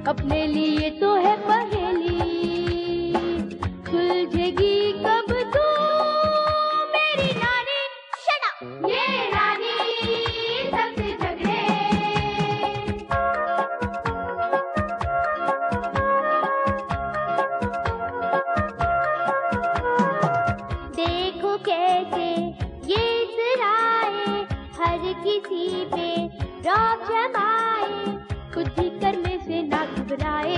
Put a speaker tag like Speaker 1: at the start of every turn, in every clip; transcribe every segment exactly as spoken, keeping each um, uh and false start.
Speaker 1: अपने लिए तो है पहेली, सुलझेगी कब तू मेरी रानी। Shut up. ये रानी सबसे झगड़े। देखो कैसे ये इतराए, हर किसी पे रौब जमाए, कुछ भी करने से ना घबराए,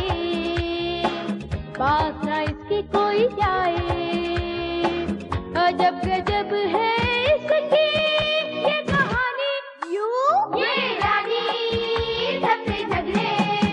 Speaker 1: पास ना इसके कोई जाए। अजब गजब है इसकी ये कहानी, यूं ये रानी सबसे झगड़े।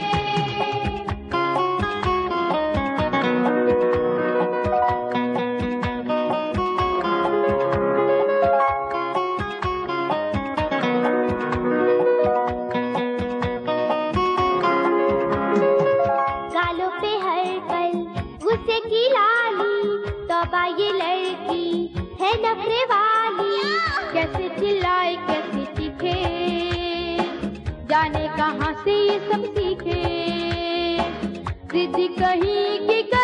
Speaker 1: गालों पे हर पल गुस्से की लाली, तौबा ये लड़की है नखरे वाली। कैसे चिल्लाए कैसे चीखे, जाने कहाँ से ये सब सीखे। जिद कहीं की